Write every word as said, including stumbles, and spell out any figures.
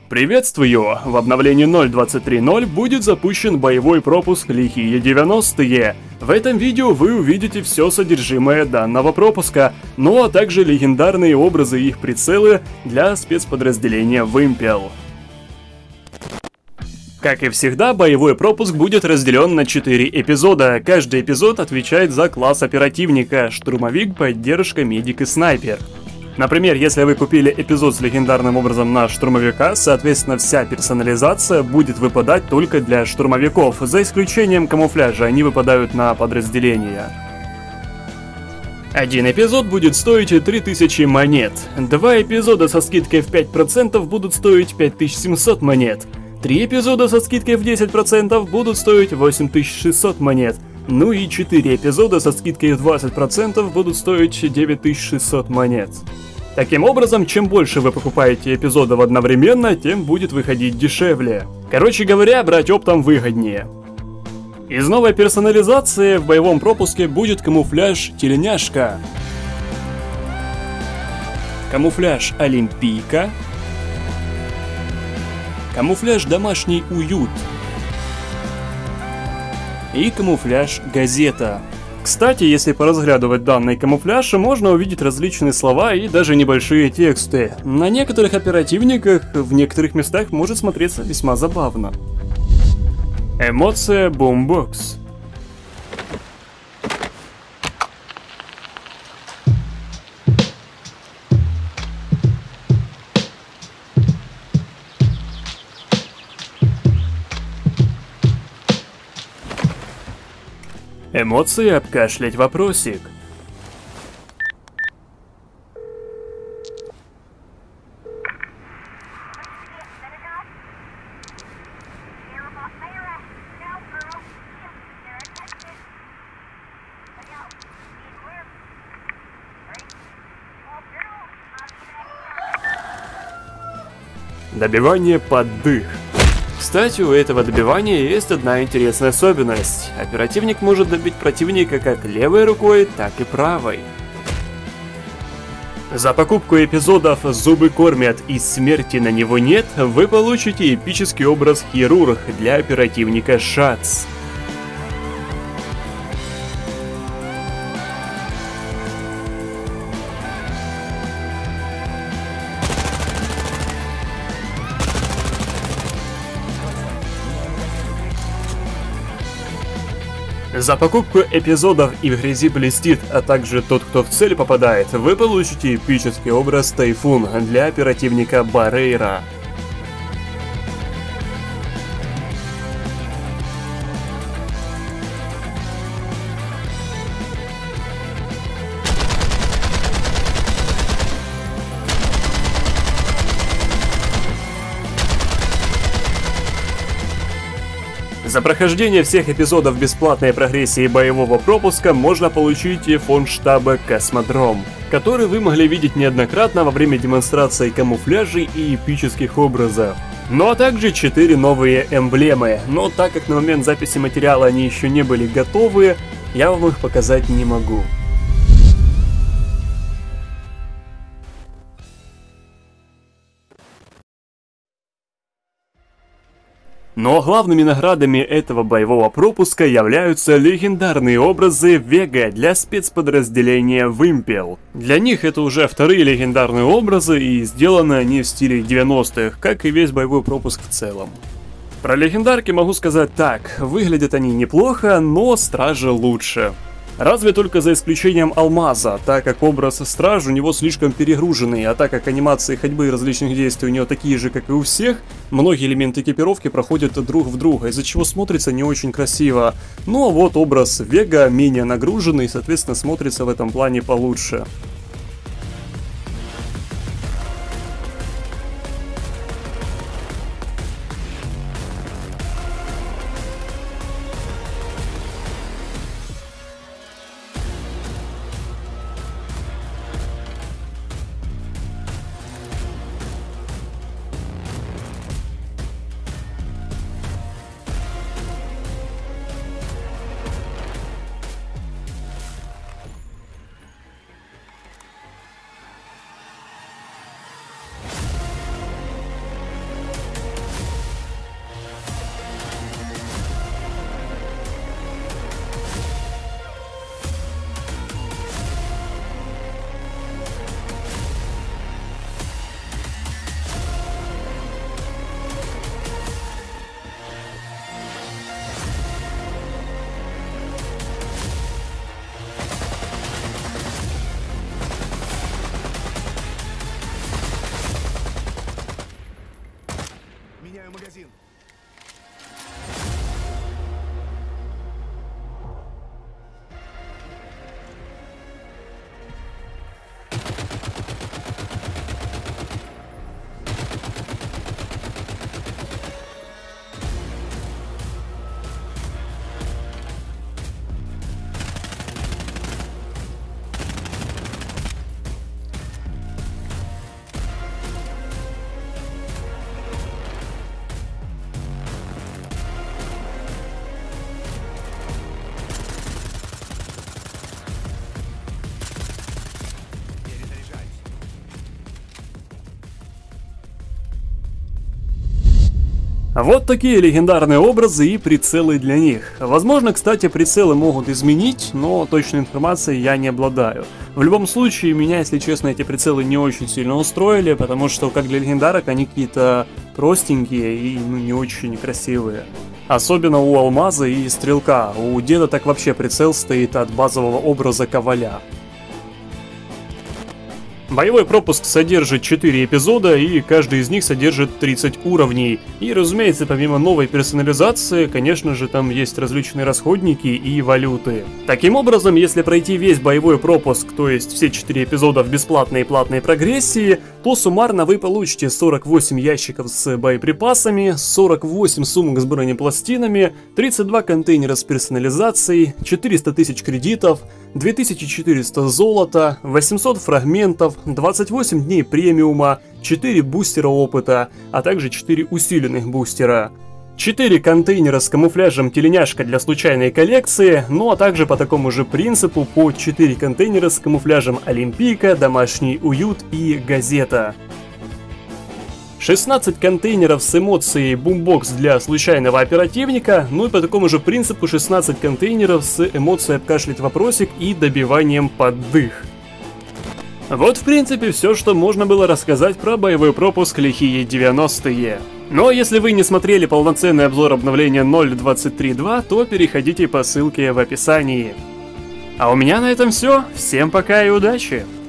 Приветствую! В обновлении ноль двадцать три ноль будет запущен боевой пропуск «Лихие девяностые». В этом видео вы увидите все содержимое данного пропуска, ну а также легендарные образы и их прицелы для спецподразделения Вымпел. Как и всегда, боевой пропуск будет разделен на четыре эпизода. Каждый эпизод отвечает за класс оперативника: штурмовик, поддержка, медик и снайпер. Например, если вы купили эпизод с легендарным образом на штурмовика, соответственно, вся персонализация будет выпадать только для штурмовиков, за исключением камуфляжа, они выпадают на подразделения. Один эпизод будет стоить три тысячи монет, два эпизода со скидкой в пять процентов будут стоить пять тысяч семьсот монет, три эпизода со скидкой в десять процентов будут стоить восемь тысяч шестьсот монет, ну и четыре эпизода со скидкой в двадцать процентов будут стоить девять тысяч шестьсот монет. Таким образом, чем больше вы покупаете эпизодов одновременно, тем будет выходить дешевле. Короче говоря, брать оптом выгоднее. Из новой персонализации в боевом пропуске будет камуфляж «Тельняшка», камуфляж «Олимпийка», камуфляж «Домашний уют» и камуфляж «Газета». Кстати, если поразглядывать данный камуфляж, можно увидеть различные слова и даже небольшие тексты. На некоторых оперативниках в некоторых местах может смотреться весьма забавно. Эмоция Бумбокс. Эмоции обкашлять вопросик. Добивание под дых. Кстати, у этого добивания есть одна интересная особенность. Оперативник может добить противника как левой рукой, так и правой. За покупку эпизодов «Зубы кормят» и «Смерти на него нет» вы получите эпический образ «Хирург» для оперативника «Шац». За покупку эпизодов «И в грязи блестит», а также «Тот, кто в цель попадает», вы получите эпический образ «Тайфун» для оперативника Барейра. За прохождение всех эпизодов бесплатной прогрессии боевого пропуска можно получить фон штаба «Космодром», который вы могли видеть неоднократно во время демонстрации камуфляжей и эпических образов. Ну а также четыре новые эмблемы, но так как на момент записи материала они еще не были готовы, я вам их показать не могу. Но главными наградами этого боевого пропуска являются легендарные образы Вега для спецподразделения Вымпел. Для них это уже вторые легендарные образы, и сделаны они в стиле девяностых, как и весь боевой пропуск в целом. Про легендарки могу сказать так: выглядят они неплохо, но стражи лучше. Разве только за исключением Алмаза, так как образ Страж у него слишком перегруженный, а так как анимации ходьбы и различных действий у него такие же, как и у всех, многие элементы экипировки проходят друг в друга, из-за чего смотрится не очень красиво. Ну а вот образ Вега менее нагруженный, соответственно, смотрится в этом плане получше. Вот такие легендарные образы и прицелы для них. Возможно, кстати, прицелы могут изменить, но точной информацией я не обладаю. В любом случае, меня, если честно, эти прицелы не очень сильно устроили, потому что, как для легендарок, они какие-то простенькие и ну, не очень красивые. Особенно у Алмаза и Стрелка. У Деда так вообще прицел стоит от базового образа Коваля. Боевой пропуск содержит четыре эпизода, и каждый из них содержит тридцать уровней. И, разумеется, помимо новой персонализации, конечно же, там есть различные расходники и валюты. Таким образом, если пройти весь боевой пропуск, то есть все четыре эпизода в бесплатной и платной прогрессии, то суммарно вы получите сорок восемь ящиков с боеприпасами, сорок восемь сумок с бронепластинами, тридцать два контейнера с персонализацией, четыреста тысяч кредитов, две тысячи четыреста золота, восемьсот фрагментов, двадцать восемь дней премиума, четыре бустера опыта, а также четыре усиленных бустера. четыре контейнера с камуфляжем тельняшка для случайной коллекции, ну а также по такому же принципу по четыре контейнера с камуфляжем Олимпийка, домашний уют и газета. шестнадцать контейнеров с эмоцией бумбокс для случайного оперативника, ну и по такому же принципу шестнадцать контейнеров с эмоцией обкашлять вопросик и добиванием под дых. Вот в принципе все, что можно было рассказать про боевой пропуск Лихие девяностые. Но если вы не смотрели полноценный обзор обновления ноль двадцать три точка два, то переходите по ссылке в описании. А у меня на этом все. Всем пока и удачи!